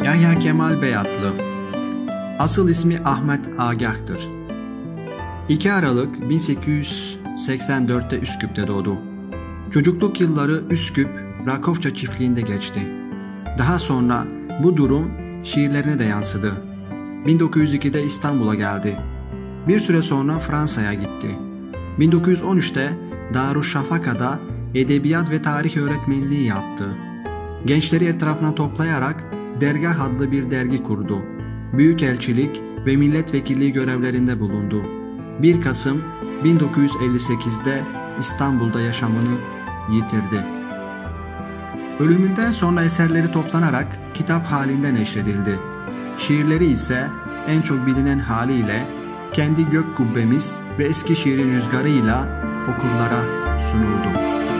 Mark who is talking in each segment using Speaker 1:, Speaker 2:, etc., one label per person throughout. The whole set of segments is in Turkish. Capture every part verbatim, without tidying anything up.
Speaker 1: Yahya Kemal Beyatlı. Asıl ismi Ahmet Agah'tır. iki Aralık bin sekiz yüz seksen dörtte Üsküp'te doğdu. Çocukluk yılları Üsküp, Rakofça çiftliğinde geçti. Daha sonra bu durum şiirlerine de yansıdı. bin dokuz yüz ikide İstanbul'a geldi. Bir süre sonra Fransa'ya gitti. bin dokuz yüz on üçte Darüşşafaka'da edebiyat ve tarih öğretmenliği yaptı. Gençleri etrafına toplayarak Dergah adlı bir dergi kurdu. Büyükelçilik ve milletvekilliği görevlerinde bulundu. bir Kasım bin dokuz yüz elli sekizde İstanbul'da yaşamını yitirdi. Ölümünden sonra eserleri toplanarak kitap halinde neşredildi. Şiirleri ise en çok bilinen haliyle Kendi Gök Kubbemiz ve Eskişehir'in Rüzgarı'yla okurlara sunuldu.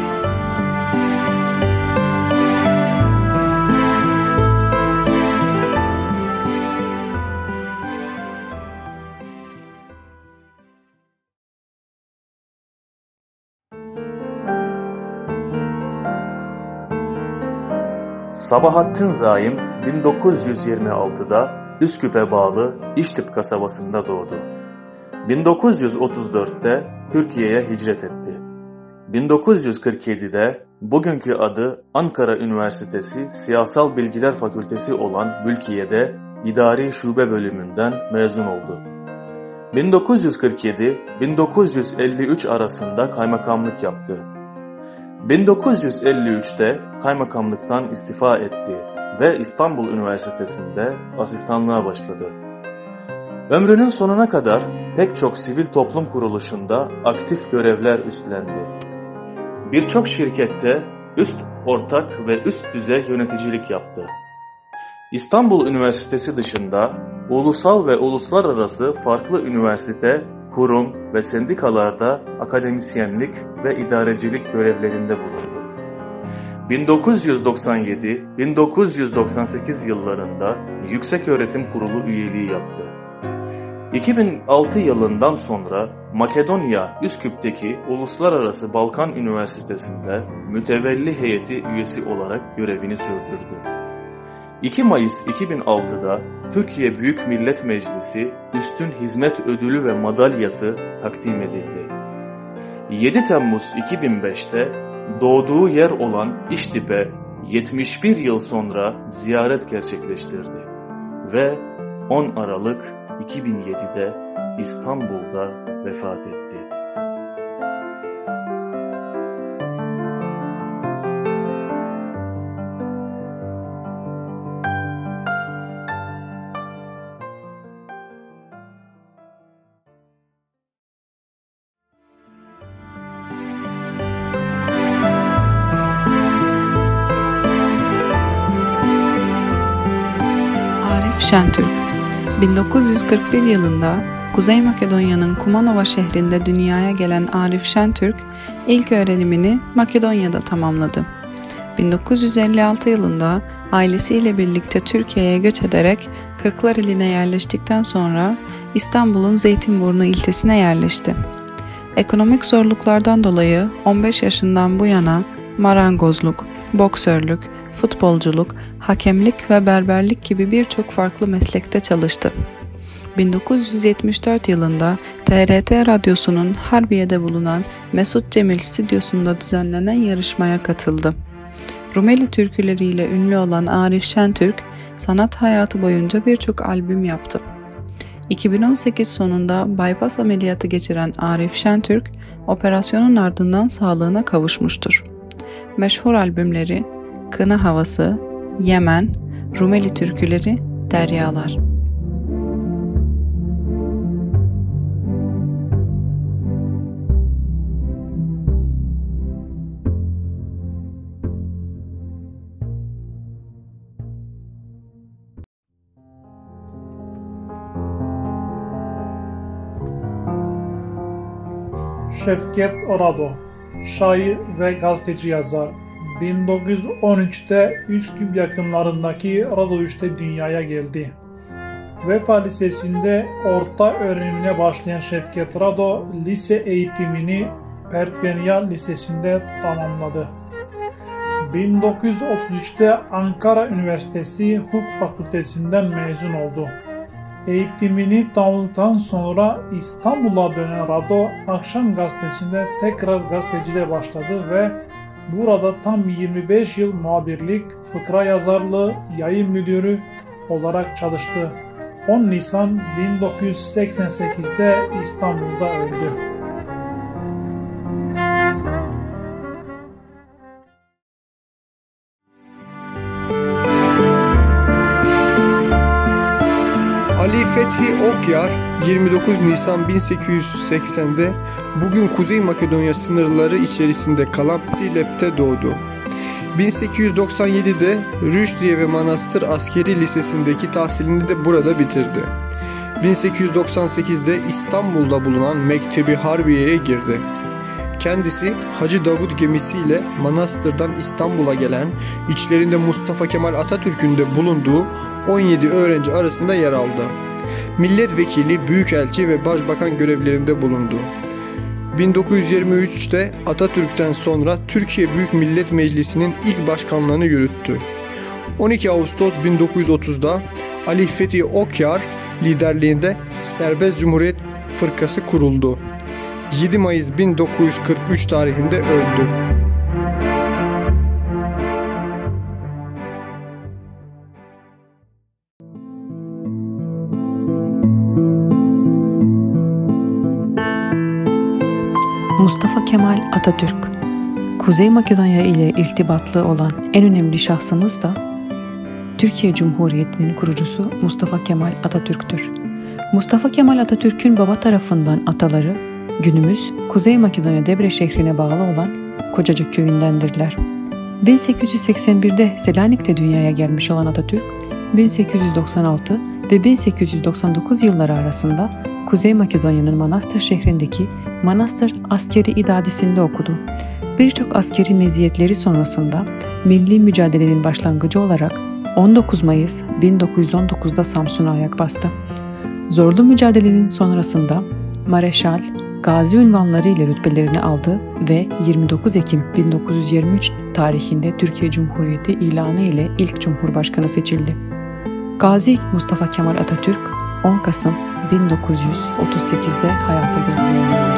Speaker 2: Sabahattin Zaim bin dokuz yüz yirmi altıda Üsküp'e bağlı İştip kasabasında doğdu. bin dokuz yüz otuz dörtte Türkiye'ye hicret etti. bin dokuz yüz kırk yedide bugünkü adı Ankara Üniversitesi Siyasal Bilgiler Fakültesi olan Mülkiye'de İdari Şube bölümünden mezun oldu. bin dokuz yüz kırk yedi - bin dokuz yüz elli üç arasında kaymakamlık yaptı. bin dokuz yüz elli üçte kaymakamlıktan istifa etti ve İstanbul Üniversitesi'nde asistanlığa başladı. Ömrünün sonuna kadar pek çok sivil toplum kuruluşunda aktif görevler üstlendi. Birçok şirkette üst, ortak ve üst düzey yöneticilik yaptı. İstanbul Üniversitesi dışında ulusal ve uluslararası farklı üniversite, kurum ve sendikalarda akademisyenlik ve idarecilik görevlerinde bulundu. bin dokuz yüz doksan yedi - bin dokuz yüz doksan sekiz yıllarında Yükseköğretim Kurulu üyeliği yaptı. iki bin altı yılından sonra Makedonya Üsküp'teki Uluslararası Balkan Üniversitesi'nde mütevelli heyeti üyesi olarak görevini sürdürdü. iki Mayıs iki bin altıda Türkiye Büyük Millet Meclisi Üstün Hizmet Ödülü ve Madalyası takdim edildi. yedi Temmuz iki bin beşte doğduğu yer olan İştip'e yetmiş bir yıl sonra ziyaret gerçekleştirdi ve on Aralık iki bin yedide İstanbul'da vefat etti.
Speaker 3: Arif Şentürk bin dokuz yüz kırk bir yılında Kuzey Makedonya'nın Kumanova şehrinde dünyaya gelen Arif Şentürk ilk öğrenimini Makedonya'da tamamladı. bin dokuz yüz elli altı yılında ailesiyle birlikte Türkiye'ye göç ederek Kırklareli'ne yerleştikten sonra İstanbul'un Zeytinburnu ilçesine yerleşti. Ekonomik zorluklardan dolayı on beş yaşından bu yana marangozluk, boksörlük, futbolculuk, hakemlik ve berberlik gibi birçok farklı meslekte çalıştı. bin dokuz yüz yetmiş dört yılında T R T Radyosu'nun Harbiye'de bulunan Mesut Cemil stüdyosunda düzenlenen yarışmaya katıldı. Rumeli türküleriyle ünlü olan Arif Şentürk, sanat hayatı boyunca birçok albüm yaptı. iki bin on sekiz sonunda bypass ameliyatı geçiren Arif Şentürk, operasyonun ardından sağlığına kavuşmuştur. Meşhur albümleri Kına Havası, Yemen, Rumeli Türküleri, Deryalar.
Speaker 4: Şevket Rado, şair ve gazeteci yazar. bin dokuz yüz on üçte Üsküp yakınlarındaki Radouş'ta dünyaya geldi. Vefa Lisesi'nde orta öğrenimine başlayan Şevket Rado, lise eğitimini Pertvenya Lisesi'nde tamamladı. bin dokuz yüz otuz üçte Ankara Üniversitesi Hukuk Fakültesinden mezun oldu. Eğitimini tamamladıktan sonra İstanbul'a dönen Rado, Akşam Gazetesi'nde tekrar gazeteciliğe başladı ve burada tam yirmi beş yıl muhabirlik, fıkra yazarlığı, yayın müdürü olarak çalıştı. on Nisan bin dokuz yüz seksen sekizde İstanbul'da öldü.
Speaker 5: Ali Fethi Okyar yirmi dokuz Nisan bin sekiz yüz seksende bugün Kuzey Makedonya sınırları içerisinde kalan Prilep'te doğdu. bin sekiz yüz doksan yedide Rüşdiye ve Manastır Askeri Lisesi'ndeki tahsilini de burada bitirdi. bin sekiz yüz doksan sekizde İstanbul'da bulunan Mektebi Harbiye'ye girdi. Kendisi Hacı Davut gemisiyle Manastır'dan İstanbul'a gelen, içlerinde Mustafa Kemal Atatürk'ün de bulunduğu on yedi öğrenci arasında yer aldı. Milletvekili, büyükelçi ve başbakan görevlerinde bulundu. bin dokuz yüz yirmi üçte Atatürk'ten sonra Türkiye Büyük Millet Meclisi'nin ilk başkanlığını yürüttü. on iki Ağustos bin dokuz yüz otuzda Ali Fethi Okyar liderliğinde Serbest Cumhuriyet Fırkası kuruldu. yedi Mayıs bin dokuz yüz kırk üç tarihinde öldü.
Speaker 3: Mustafa Kemal Atatürk, Kuzey Makedonya ile irtibatlı olan en önemli şahsımız da Türkiye Cumhuriyeti'nin kurucusu Mustafa Kemal Atatürk'tür. Mustafa Kemal Atatürk'ün baba tarafından ataları günümüz Kuzey Makedonya Debre şehrine bağlı olan Kocacık köyündendirler. bin sekiz yüz seksen birde Selanik'te dünyaya gelmiş olan Atatürk, bin sekiz yüz doksan altı ve bin sekiz yüz doksan dokuz yılları arasında Kuzey Makedonya'nın Manastır şehrindeki Manastır Askeri İdadisi'nde okudu. Birçok askeri meziyetleri sonrasında milli mücadelenin başlangıcı olarak on dokuz Mayıs bin dokuz yüz on dokuzda Samsun'a ayak bastı. Zorlu mücadelenin sonrasında Mareşal, Gazi unvanları ile rütbelerini aldı ve yirmi dokuz Ekim bin dokuz yüz yirmi üç tarihinde Türkiye Cumhuriyeti ilanı ile ilk Cumhurbaşkanı seçildi. Gazi Mustafa Kemal Atatürk on Kasım bin dokuz yüz otuz sekizde hayata gözlerini